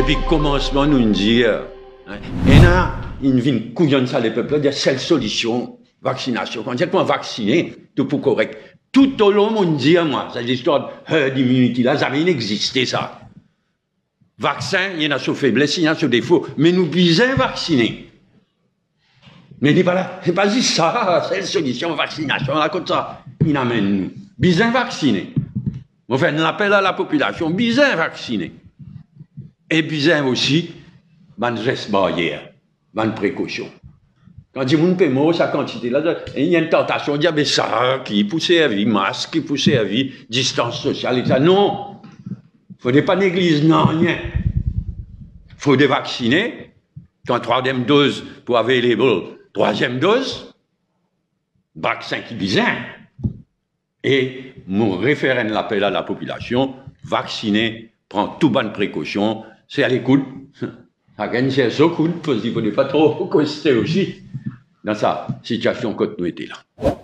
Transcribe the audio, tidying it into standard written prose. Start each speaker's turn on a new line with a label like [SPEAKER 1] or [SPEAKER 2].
[SPEAKER 1] Depuis le commencement, nous disons, et là, il vient couillonne ça les peuples, il y a seule solution, vaccination. Quand on vacciner, tout pour correct. Tout au long, on dit, moi, cette histoire de herd immunity, là, ça n'a jamais existé, ça. Vaccin, il y en a sous faiblesse, il y en a sous défaut, mais nous bisons vacciner. Mais dit pas là, c'est pas juste ça, c'est la solution, vaccination, là, comme ça, il amène nous. Bisons vacciner. On fait un appel à la population, bisons vacciner. Et bisons aussi, ban geste barrière, ban précaution. Quand il y a une pémo, sa quantité là, il y a une tentation de dire, mais ça, qui poussait à vie, masque, qui poussait à vie, distance sociale, et ça. Non! Il ne faut pas négliger, non, rien. Il faut vacciner. Quand troisième dose pour available, troisième dose, vaccin qui vise. Et mon référent l'appel à la population, vacciner, prendre toute bonne précaution, c'est à l'écoute. Ça gagne, c'est so cool, parce qu'il ne faut pas trop coster aussi dans sa situation quand nous étions là.